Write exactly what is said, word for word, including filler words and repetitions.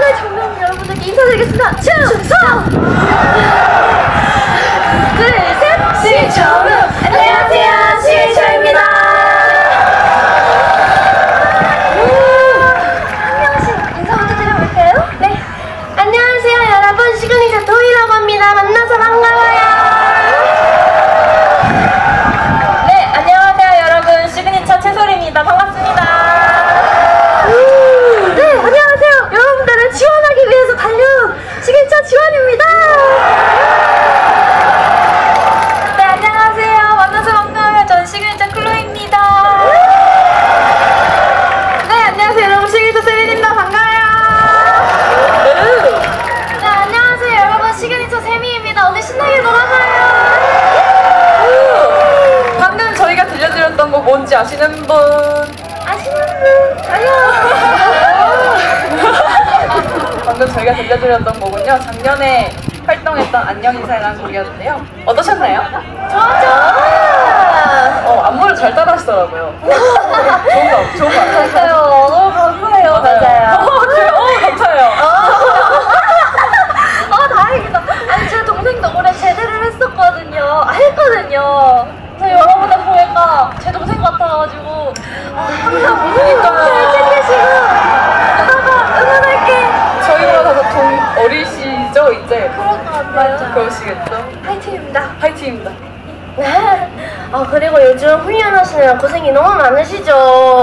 오늘 장면 여러분들께 인사드리겠습니다. 충성! 둘, 셋! 시초루! 안녕하세요, 시초입니다. 한 명씩 인사 먼저 드려볼까요? 네. 안녕하세요, 여러분. 시그니처 도이라고 합니다. 만나서 반가워요. 네, 안녕하세요, 여러분. 시그니처 채솔입니다. 반갑습니다. 네, 안녕하세요. 여러분들을 지원하기 위해서 달려온 시그니처 지원입니다. 네, 안녕하세요. 만나서 반가워요. 전 시그니처 클로입니다. 네, 안녕하세요. 여러분. 시그니처 세민입니다. 반가워요. 네, 안녕하세요. 여러분. 시그니처 세미입니다. 오늘 신나게 놀아봐요. 방금 저희가 들려드렸던 거 뭔지 아시는 분? 아시는 분? 아니요. 방금 저희가 들려드렸던 곡은요, 작년에 활동했던 안녕 인사라는 곡이었는데요. 어떠셨나요? 좋았죠? 어, 안무를 잘 따라하시더라고요. 좋은 거, 좋은 거 같아요. 맞아요. 너무 감사해요. 맞아요. 어, 그래요? 어, 감사해요. 아, 다행이다. 아니, 제 동생도 올해 제대를 했었거든요. 아, 했거든요. 저 여러분들 보니까 제 동생 같아가지고 아, 항상 그러니까요. 잘 챙기시고 오빠가 응원할게. 저희보다 더 동, 어리시죠, 이제? 그럴 것 같아요. 그러시겠죠? 파이팅입니다. 파이팅입니다. 아, 그리고 요즘 훈련하시느라 고생이 너무 많으시죠?